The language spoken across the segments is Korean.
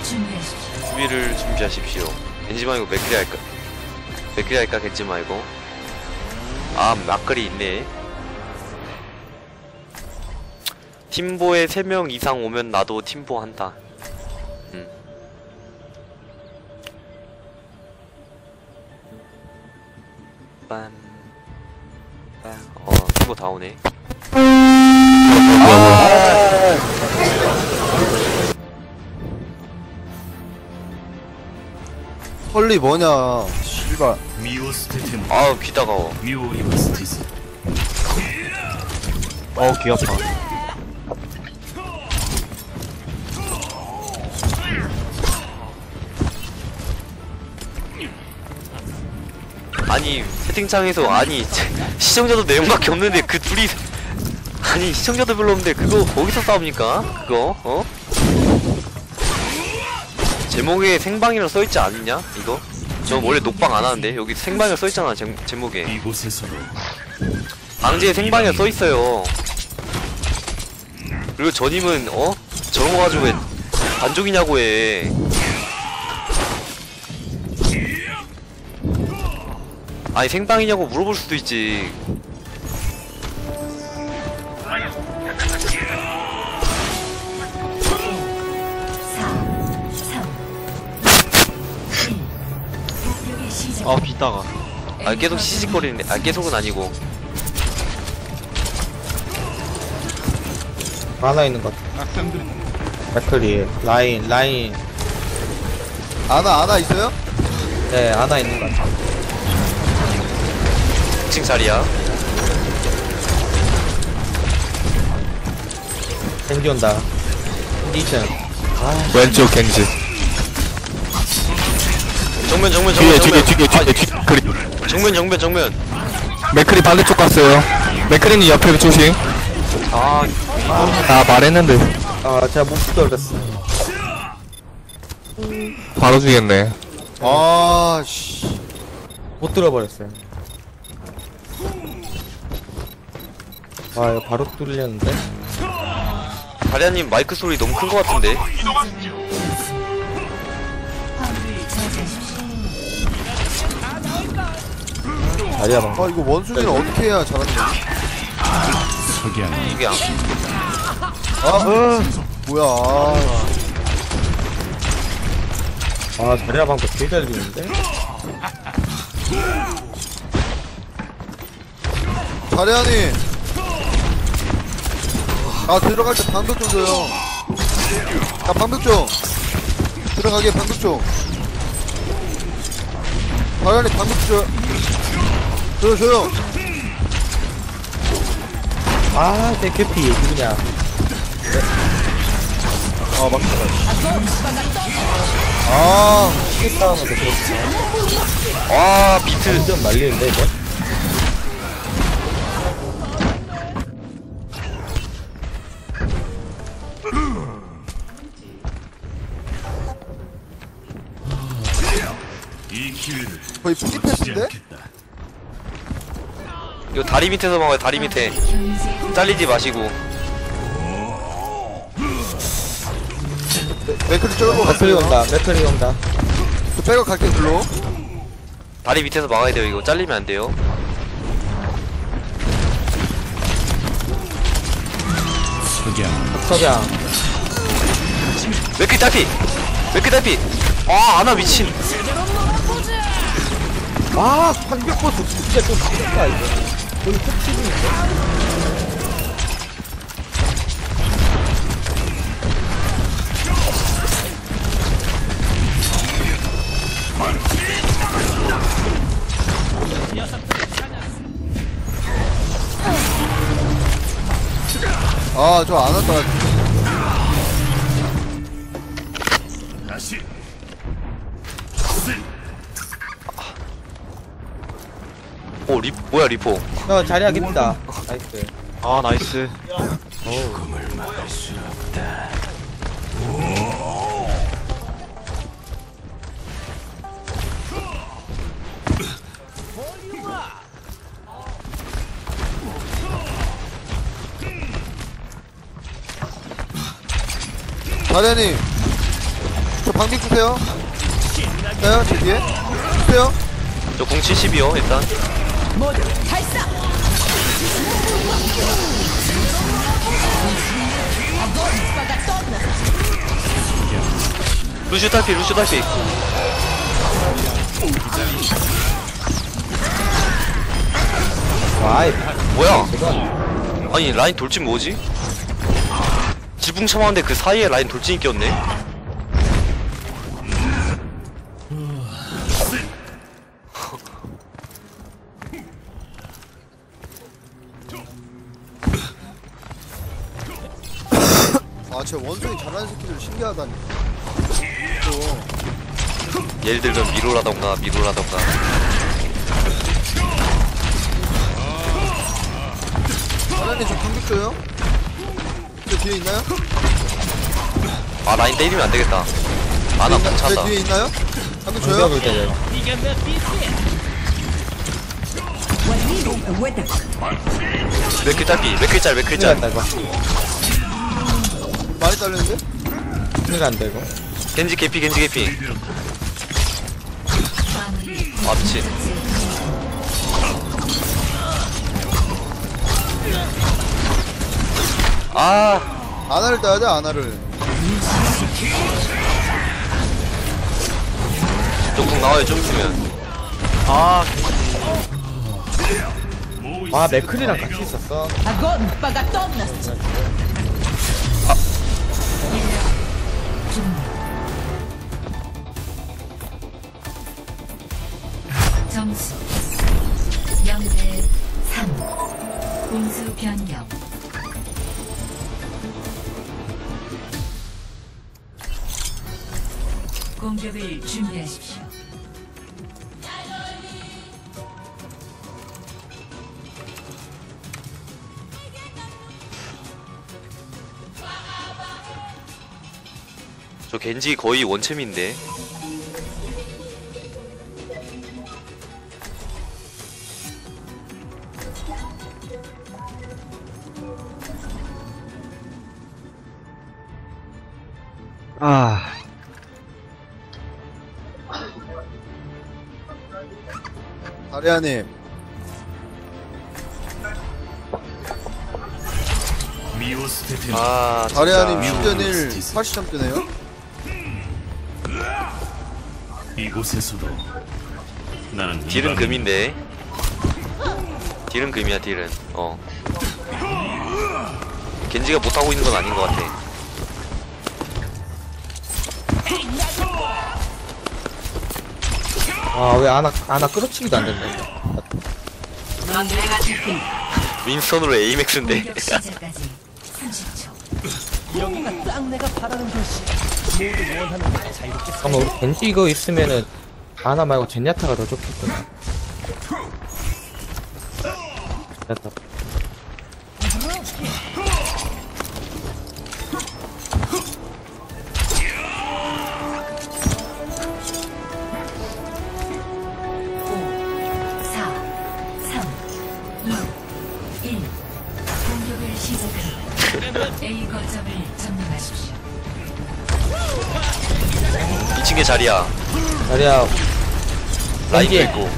수비를 준비하십시오. 겐지 말고 맥크리 할까? 맥크리 할까? 겐지 말고. 아, 막걸리 있네. 팀보에 3명 이상 오면 나도 팀보 한다. 빰. 팀보 다 오네. 헐리 뭐냐 씨발. 아우 귀 따가워. 귀 아파. 아니 채팅창에서 아니 시청자도 4명밖에 없는데 그 둘이 아니 시청자도 별로 없는데 그거 거기서 싸웁니까? 그거 어? 제목에 생방이라고 써있지 않냐? 이거? 저 원래 녹방 안 하는데 여기 생방이라고 써있잖아 제목에. 방지에 생방이라고 써있어요. 그리고 저님은 어? 저런 거 가지고 왜 반족이냐고 해. 아니 생방이냐고 물어볼 수도 있지. 비따가. 아 계속 시식거리는데. 아 계속은 아니고. 하나 있는 것 같아. 맥클리 라인. 아나 있어요? 네, 하나 있는 것 같아. 2층 자리야. 겐지 온다. 컨디션. 왼쪽 겐지. 정면 뒤에 정면. 맥크리 반대쪽 갔어요. 맥크리님 옆에 조심. 아 말했는데 제가 목수 떨렸어. 바로 죽였네. 씨. 못 들어버렸어요. 이거 바로 뚫렸는데? 다리아님 마이크 소리 너무 큰 거 같은데. 자리야 방. 이거 원숭이는 어떻게 해야 잘하는 거지? 이게 안 뭐야. 자리야 방도 되게 잘 비는데? 자리하니. 들어갈 때 방벽 좀 줘요. 방벽 좀. 들어가게 방벽 좀. 자리하니 방벽 줘. 줘요. 내 캐피 누구냐? 시계 싸움에서 그렇구나. 비트 완전 말리는데 이거? 거의 피니패스인데? 이거 다리 밑에서 먹어요. 다리 밑에 잘리지 마시고. 맥클이 쩔고 맥클이 온다. 저 백업 갈게 글로. 다리 밑에서 막아야 돼요. 이거 잘리면 안 돼요. 석양. 맥크 딸피. 아나 미친. 판격보스 진짜 좀 크다 이거. 거의 톡치는데? 저 안 왔다. 뭐야 리포. 자리야 깁니다. 나이스. 나이스. 자리하니 저 방빙 주세요. 있나요? 제 뒤에? 주세요. 저 공 70이요 일단. 루슈 탈피 루슈 탈피. 와이 뭐야? 제가 아니 라인 돌진 뭐지? 지붕 참았는데 그 사이에 라인 돌진이 꼈네. 아, 제 원숭이 잘하는 새끼들 신기하다니. 또 예를 들면 미로라던가 미로라던가. 사장님 저 방빙 줘요. 제 뒤에 있나요? 아 라인 때리면 안 되겠다. 아나 제 뭉차다. 뒤에 있나요? 방빙 줘요. 공격을 때려요. 맥클 딸피 맥클 짤 맥클 큰일 짤. 났다 이거. 많이 딸렸는데? 큰일 난다 이거. 겐지 개피 겐지 개피. 아 미친. 아 아나를 따야 돼, 아나를. 조금 나와요 좀 있으면. 아 맥클이랑 같이 있었어. 점수 0대 3 공수 변경. 공격을 준비하십시오. 저 겐지 거의 원챔인데. 아 다리아님. 아 다리아님 진짜. 시즌 1 80점 뜨네요. 이곳에서도 나는 딜은 금인데. 딜은 금이야 딜은. 어. 겐지가 못하고 있는 건 아닌 것 같아. 아 왜 아나 끌어치기도 안 된다 이거. 윈스턴으로 에이맥스인데. 공격 시작까지 30초. 잠깐만 우리 벤지 이거 있으면은 아나 말고 젠야타가 더 좋겠구나. 됐다. 공격을 시작합니다. A 거점을 점령하십시오. 2층에 자리야. 자리야 라인도 겐지. 있고.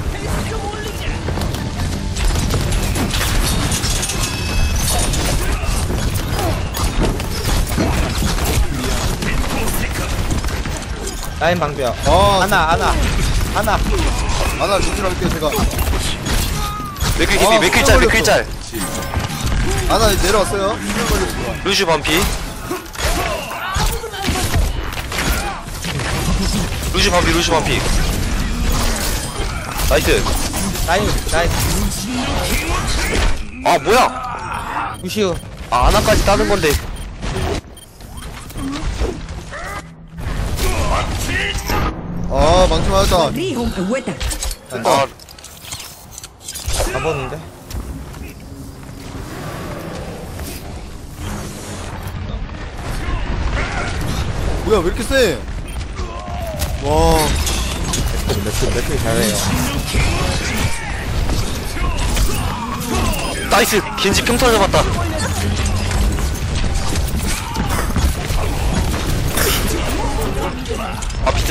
라인 방비야. 아, 아나 아나 진출할게요, 제가. 맥클 개피 아, 맥클 짤 맥클 짤. 아나 내려왔어요. 수면 걸렸어. 루슈 반피. 루슈 반피 루슈 반피. 나이스. 라인 아 뭐야? 무시우. 아 아나까지 따는 건데. 아, 망치 맞았다. 아 잡았는데. 뭐야, 왜 이렇게 세? 와, 맥클 잘해요. 나이스. 겐지 평타 잡았다.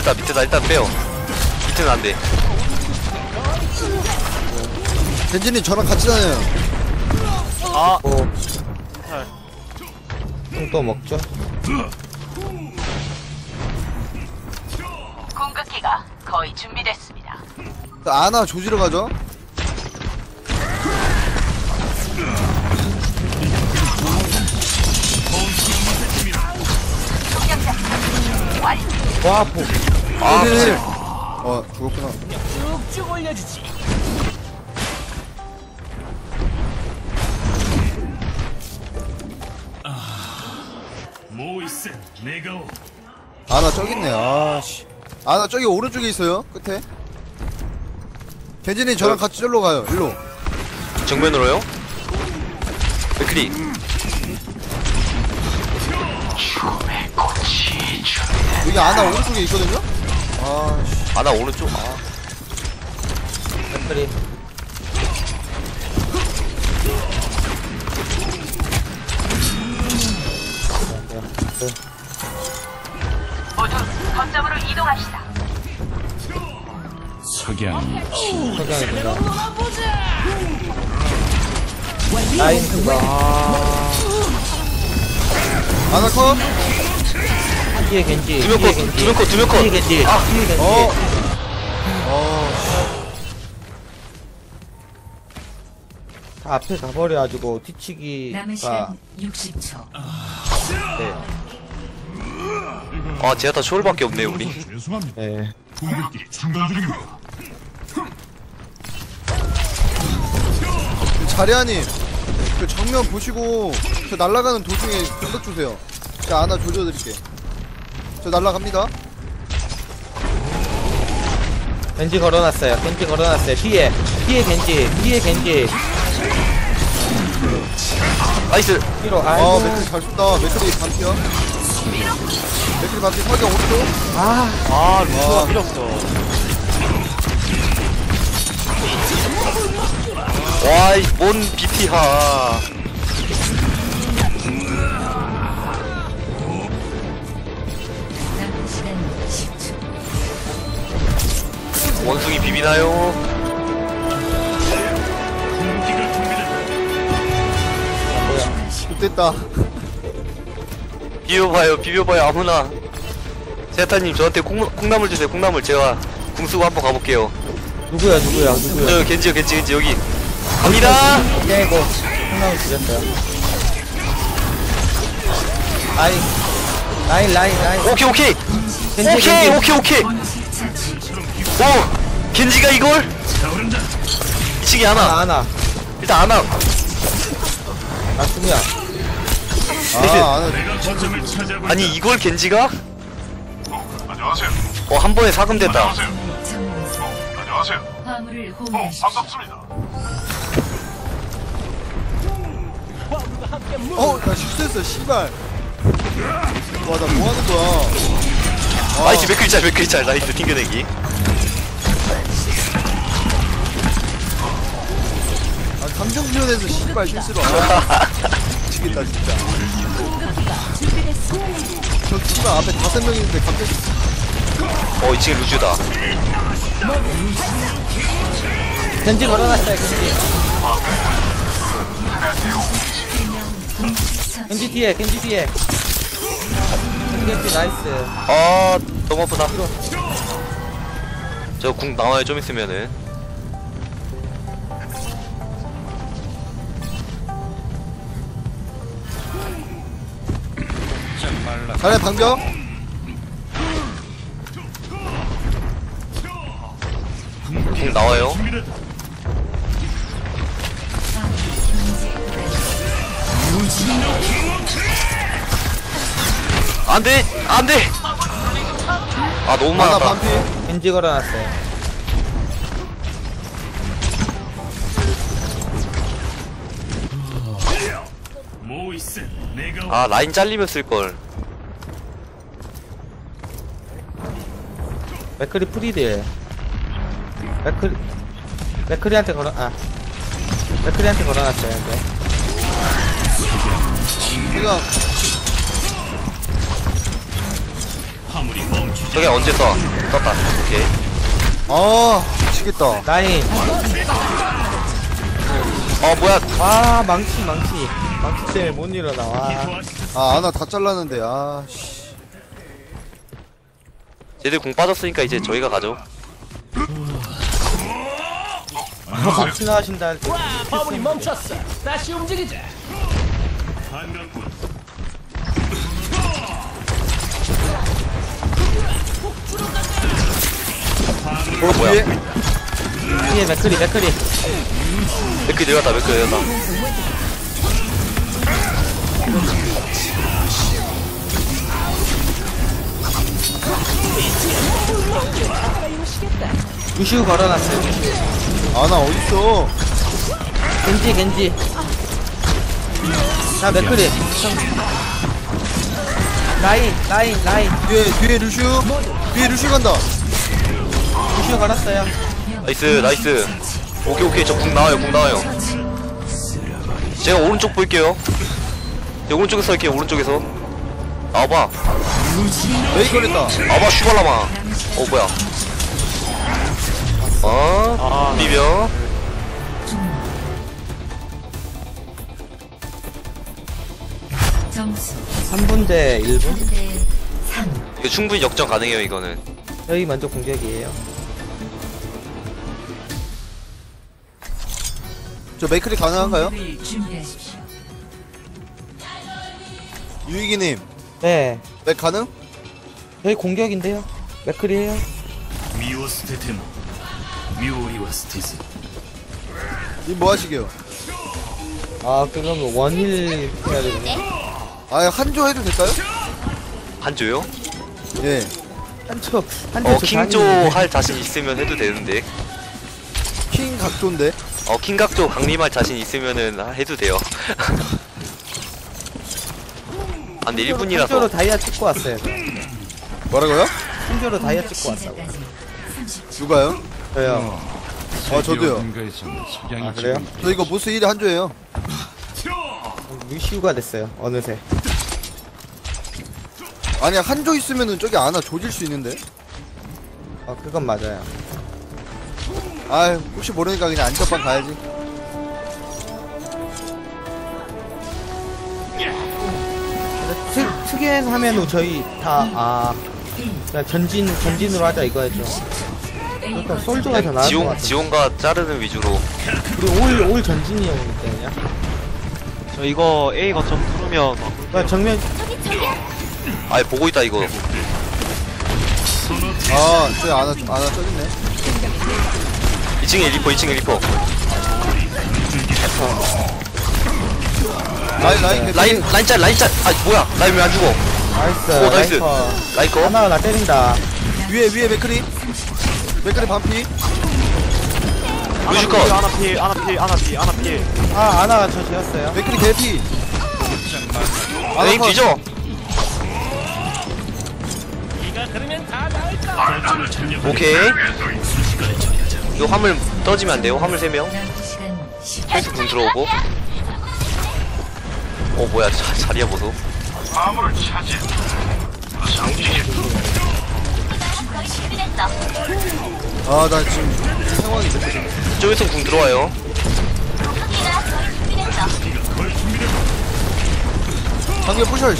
밑에다 일단 빼요. 밑에는 안돼. 겐지님 저랑 같이 다녀요. 아 또 먹죠. 공격기가 거의 준비됐습니다. 아나 조지러 가죠. 와, 포. 아, 네. 죽었구나. 모이센 내가 오. 아나 저기 있네. 아씨. 아나 저기 오른쪽에 있어요. 끝에. 겐지님 저랑 같이 절로 가요. 일로. 정면으로요? 맥크리. 여기 아나 오른쪽에 있거든요. 아씨. 아나 오른쪽. 맥크리. 모두 거점으로 이동합시다. 석양 석양이 된다. 라인 그거. 아나 컷. 뒤에 겐지. 두명 컷, 두명 컷, 두명 컷. 뒤에 겐지. 뒤에 겐지. 다 앞에 가버려가지고 남은 뒤치기가 시간 60초. 네. 아 제가 다 쇼울밖에 없네 우리. 네. 자리아님. 그 정면 보시고 저 날아가는 도중에 연락 주세요. 제가 아나 조져드릴게. 저 날아갑니다. 겐지 걸어놨어요. 겐지 걸어놨어요. 뒤에 겐지. 뒤에 겐지. 나이스. 뒤로. 아이고. 맥클이 잘 쏜다. 맥클이 반피야. 맥클이 반피 설경 오른쪽. 아 루스가 필요 없어. 와이 뭔 BT하. 남은 시간 10초. 원숭이 비비나요? 공기가 준비됐다. 좋됐다. 비벼봐요 아무나. 세타님 저한테 콩나물 주세요. 콩나물 제가 궁 쓰고 한번 가볼게요. 누구야? 저 겐지 여기 갑니다. 깨고 콩나물 주셨어요. 라인. 오케이 겐지. 오케이. 오 겐지가 이걸 차오른다. 2층에 하나. 하나. 일단 하나. 나 숨이야. 아나 내가 거점을 찾아볼. 아니 이걸 겐지가? 안녕하세요. 한 번에 사금됐다. 정리선. 안녕하세요. 화물을 호응하십시오. 반갑습니다. 나 실수했어. 씨발. 와 나 뭐하는 거야. 나이스 맥크리 짤 나이스 튕겨내기. 감정 표현해서 씨발 실수로. 미치겠다 진짜. 저 씨발 앞에 5명 있는데 갑자기 2층에 루즈다. 겐지 걸어놨어요. 겐지 뒤에. 겐지 나이스. 아 너무 아프다. 저 궁 나와요 좀 있으면은. 자네 방벽. 궁 나와요. 안돼. 아 너무 아나 많았다. 반피. 겐지 걸어놨어요. 모이센 내가 오. 아 라인 잘리면 쓸걸. 맥크리 프리딜. 맥크리한테 걸어놨어요. 근데. 그냥 화물이 멈추지. 저게 언제 써? 떴다. 오케이. 아 미치겠다. 라인. 뭐야. 와, 망치 때문에 못 일어나. 와. 아 아나 다 잘랐는데 아씨. 쟤들 공 빠졌으니까 이제 저희가 가죠. 망치 나가신다 할 때. 반갑군. 뭐야. 뒤에 맥크리. 맥크 내렸다. 루시우 걸어놨어요. 아나 어딨어? 겐지. 자, 맥크리. 라인. 뒤에 루슈 간다. 루시우 걸었어요. 나이스. 오케이. 저 공 나와요. 제가 오른쪽 볼게요. 제가 오른쪽에서 할게요. 오른쪽에서. 나와봐. 메이 걸렸다. 나와봐, 슈발라마. 뭐야. 비벼. 점수 3분 대 1분. 3대 3. 이거 충분히 역전 가능해요, 이거는. 저희 먼저 공격이에요. 저 메이크리 가능한가요? 준비하십시오. 유이기님 네. 맥 가능? 저희 공격인데요. 맥크리에요. 身を捨てても身をは捨てず 이 뭐 하시게요? 아, 그러면 원힐 해야 되네. 아 한조 해도 될까요? 한조요? 예. 한초 킹조 할 자신 있으면 해도 되는데. 킹 각조인데. 킹각조 강림할 자신 있으면은 해도 돼요. 근데 1분이라서. 한조로 다이아 찍고 왔어요. 뭐라고요? 한조로 다이아 찍고 왔다고. 시작까지 30초. 누가요? 저요. 저도요. 아, 그래요? 저 이거 보스 1위 한조예요. 루시우가 됐어요. 어느새. 아니 한조 있으면은 저기 아나 조질 수 있는데. 그건 맞아요. 아 혹시 모르니까 그냥 안전빵 가야지. 특이한 하면은 저희 다, 그냥 전진으로 하자 이거였죠. 그러니까 솔저가 더 나을 것 같아. 지원과 자르는 위주로. 우리 올 전진이었기 때문에. 저 이거 A 거점 뚫으면 그러니까 정면, 보고 있다, 이거. 아 저기 아나 저기 있네. 2층에 리퍼. 라인 짤. 뭐야. 라인 왜 안 죽어? 나이스. 나이스. 라이커. 하나 나 때린다. 위에 맥크리 반피. 루시 컷. 아나 필 아나가 저 지었어요. 맥크리 개피. 에임 컷. 뒤져. 오케이. 이거 화물 떠지면 안 돼요. 화물 3명. 남은 시간 10초. 계속 군 들어오고. 뭐야. 자리야 보소. 화물을 차지. 아 나 지금 상황이 됐어. 저기서 궁 들어와요. 방금 부셔.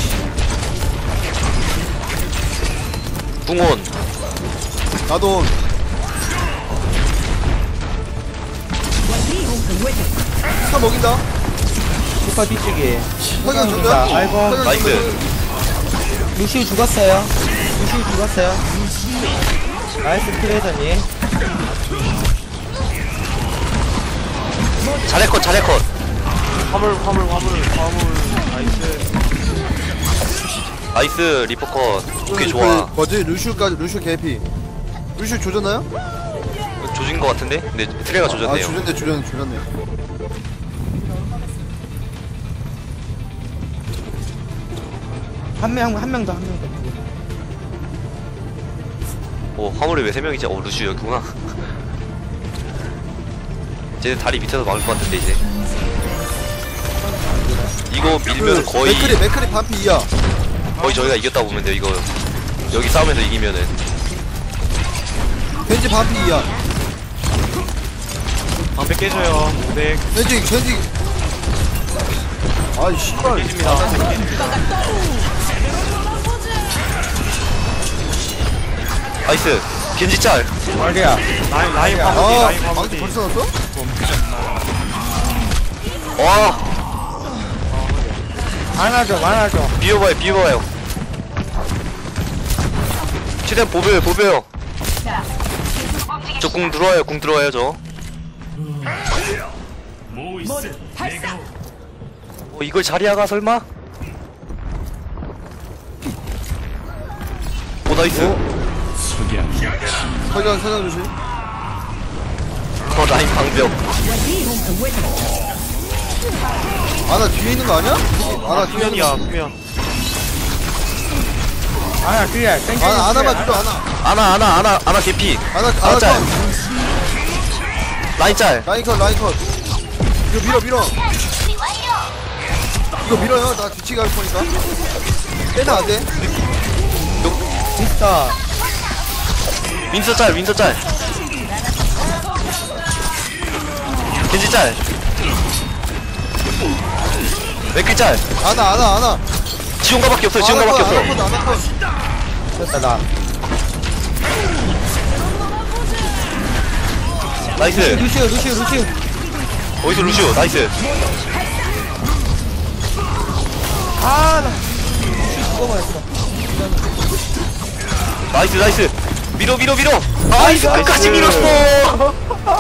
궁온. 나도 온. 스타 먹인다. 슈퍼 뒤쪽에. 석양 준다. 아이고. 나이스. 루시우 죽었어요. 나이스 트레이더님. 자레컷. 화물 나이스. 나이스. 리퍼컷. 오케이, 좋아. 뭐지? 루슈 개피. 루슈 조졌나요? 조진 것 같은데? 근데 트레가 조졌네요. 조졌네. 한 명 더. 화물에 왜 3명이지? 루시 여기구나. 쟤는 다리 밑에서 막을 것 같은데, 이제. 이거 밀면 거의 맥크리 반피 이야. 저희가 이겼다고 보면 돼요, 이거. 여기 싸움에서 이기면은. 겐지 반피야. 방패 깨져요. 500 겐지. 아이 씨발. 깨집니다. 나이스. 겐지 짤. 말이야. 라인 아, 라인 망치 화물이. 벌써 넣었어? 와, 많아져. 비워봐요. 최대한 보배요. 저 궁 들어와요, 저. もう一戦願おう 이걸 자리야가 설마? 오, 나이스. 석양 조심. 라인 방벽. 아나 뒤에 있는 거 아니야? 아나 뒤에 있는 거. 수면. 아나 그래. 땡겨. 아나만 주죠 아나. 아나 개피. 아나 짤. 컷. 라인 짤. 라인 컷. 이거 밀어. 이거 밀어요. 나 뒤치기 할 거니까. 빼면 안 돼. 진짜. 윈서 짤. 겐지 짤. 맥클 짤. 아나. 지원가밖에 없어. 아나 컷. 됐다 나. 나이스. 루시오. 어디서 루시오. 나이스. 나 죽어버렸어. 나이스. 밀어. 나이스. 끝까지 밀었어.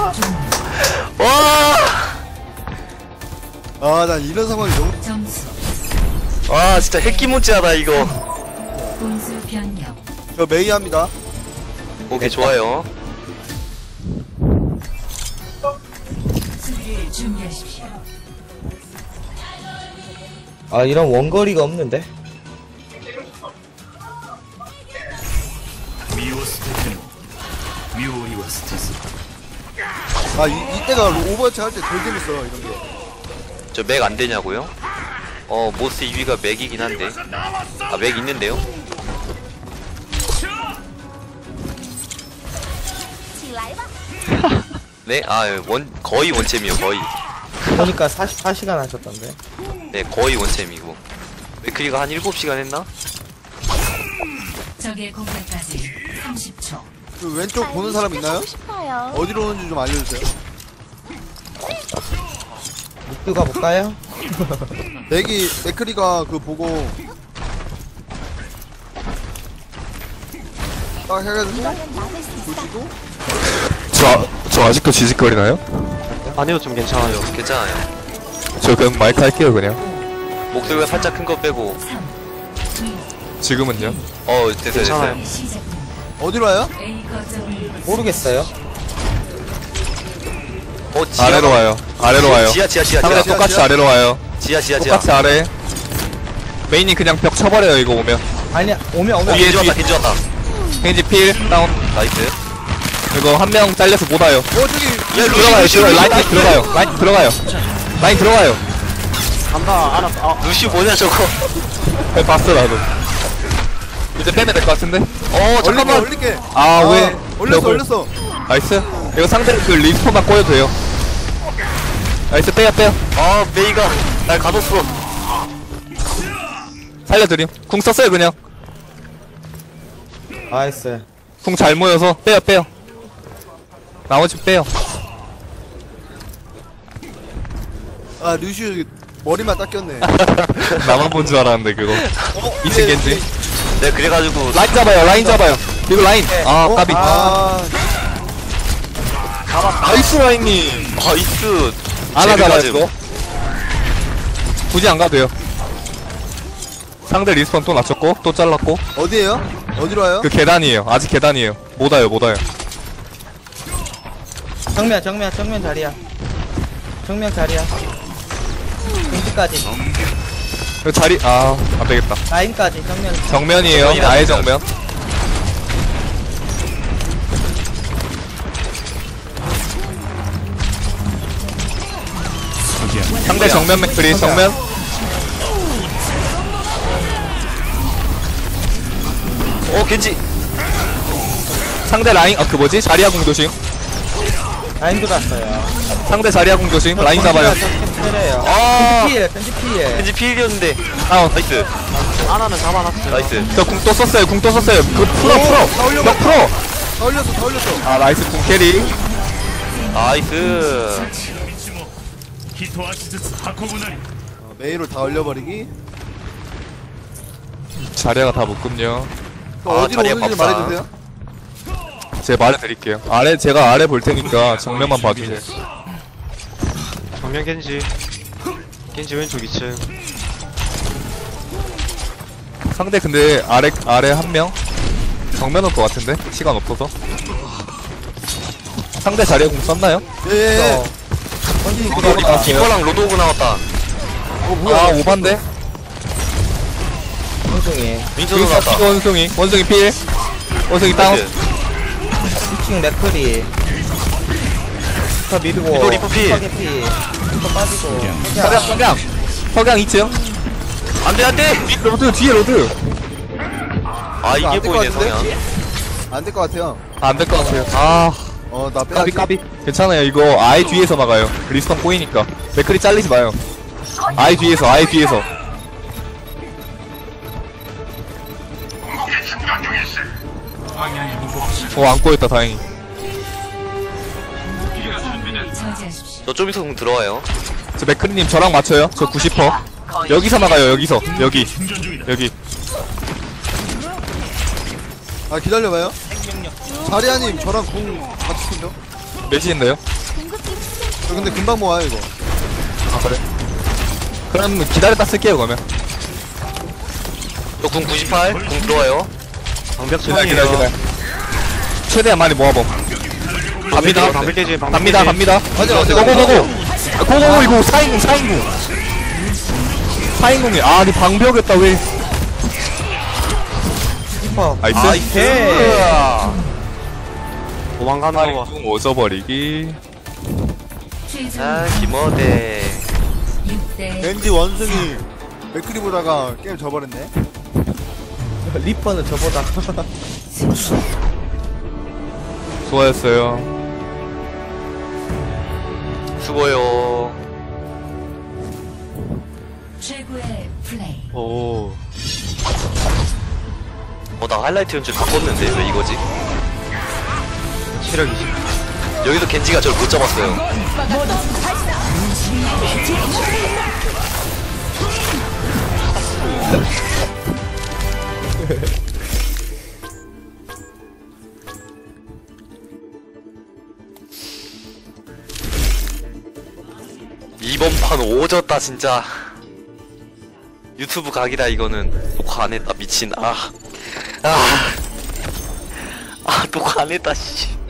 와. 난 이런 상황이 너무. 점수 와, 진짜 핵기모찌하다 이거. 분수 변경. 저 메이합니다. 오케이, 좋아요. 수비를 준비하십시오. 아 이런 원거리가 없는데. 身を捨てても妙理は捨てず 이때가 오버워치 할 때 제일 재밌어 이런 게. 저 맥 안 되냐고요? 모스 2위가 맥이긴 한데. 맥 있는데요? 네? 거의 원챔이요, 거의. 보니까 44시간 하셨던데. 네, 거의 원챔이고. 맥크리가 한 7시간 했나? 적의 공격까지 30초. 그 왼쪽 보는 사람 있나요? 어디로 오는지 좀 알려주세요. 묵두 가볼까요? 맥크리가 그 보고 딱 해가지고 보시고. 저 아직도 지직거리나요? 아니요, 좀 괜찮아요. 괜찮아요. 저 그냥 마이크 할게요 그냥. 목소리가 살짝 큰 거 빼고. 지금은요? 됐어요. 괜찮아요. 시작됩니다. 어디로 와요? A 거점을 모르겠어요. 지하. 아래로 와요. 지하. 상대 똑같이 지하. 아래로 와요. 지하. 똑같이 아래. 메인이 그냥 벽 쳐버려요 이거 오면. 아니야 오면. 위에 겐지 왔다. 겐지 필 다운. 나이스. 이거 한 명 잘려서 못 와요. 야, 들어가요. 루시오. 라인 들어가요. 간다, 알았어. 루시오 뭐냐, 저거. 봤어 나도. 이제 빼면 될 것 같은데. 잠깐만. 올릴게. 왜? 올렸어. 나이스. 이거 상대 그 리스폰만 꼬여도 돼요. 나이스 빼요. 메이가 날 가뒀어. 살려드림. 궁 썼어요 그냥. 나이스. 궁 잘 모여서 빼요. 나머지 빼요. 루시오 머리만 딱 꼈네. 나만 본 줄 알았는데 그거. 2층 겐지. 네, 그래가지고. 라인 잡아요. 이거 라인. 까비. 나이스 라인님. 나이스. 안 하잖아요 제비가즘. 이거. 굳이 안 가도 돼요. 상대 리스폰 또 낮췄고 또 잘랐고. 어디에요? 어디로 와요? 그 계단이에요. 아직 계단이에요. 못 와요. 정면 자리야. 정면 자리야. 겐지까지. 그 자리 안 되겠다. 라인까지 정면. 정면이에요. 아예 정면. 상대 정면 맥크리 정면. 겐지. 상대 라인 그 뭐지? 자리아 공 조심. 라인 들어왔어요. 상대 자리아 공 조심. 라인 잡아요. 때려요. 아 겐지 피해. 왠지 필이었는데 다운. 나이스 아나는 잡아놨어요. 나이스 저 궁 또 썼어요. 궁 또 썼어요. 그 풀어. 너 풀어. 다 올렸어 다 올렸어. 아 나이스 궁 캐리. 나이스 一足ずつ運ぶなり 메이로 다 올려버리기. 자리아가 다 묶음요. 또 아, 어디로 자리야, 오는지 밥상. 말해주세요. 제가 말해드릴게요. 제가 아래 볼 테니까 정면만 봐주세요. 정면 겐지. 겐지 왼쪽 2층. 상대 근데 아래 한 명? 정면 올 것 같은데? 시간 없어서. 상대 자리에 공 썼나요? 예예. 이거랑 로드오그 나왔다 아 오반데? 원숭이. 윈터도 여기서 나왔다 피고 원숭이 필. 원숭이 다운. 나이스. 2층 맥크리. 더 밀고. 리퍼, 리퍼 피. 스파게티. 또 빠지고. 석양 2층. 안돼 안돼 로드 뒤에 로드. 아 이게 안될것 보이네 같은데? 성향 안될 것 같아요. 안 될 것 같아요. 아 나 빼야지. 까비. 괜찮아요. 이거 아예 뒤에서 막아요. 리스턴 꼬이니까. 맥클이 잘리지 마요. 아예 뒤에서. 안 꼬였다 다행히. 저지하십시오. 저 좀 있어 공 들어와요 저 맥클리님 저랑 맞춰요. 저 90%. 여기서 막아요. 여기. 아 기다려봐요. 자리아님 저랑 궁 같이 쓴죠? 몇시인데요? 저 근데 금방 모아요 이거. 아 그래? 그럼 기다렸다 쓸게요 그러면. 저궁 98, 공 들어와요 방벽 기다려. 처리에요. 최대한 많이 모아봄. 갑니다. 방벽 깨지. 갑니다. 맞아. 고고고고 이거 4인궁이 아니 방벽이었다 왜. 리퍼. 나이스. 도망가는 거 봐. 궁 오져버리기. 최종 아 김어대 6대 겐지 원숭이 맥크리 보다가 게임 져버렸네. 리퍼는 저보다. 수고하셨어요. 수고요 최고의 플레이. 오. 나 하이라이트 연출 다 껐는데 왜 이거지? 체력 20. 여기서 겐지가 저를 못 잡았어요 이번 판 오졌다 진짜 유튜브 각이다 이거는 녹화 안 했다 미친 녹화 안 했다 씨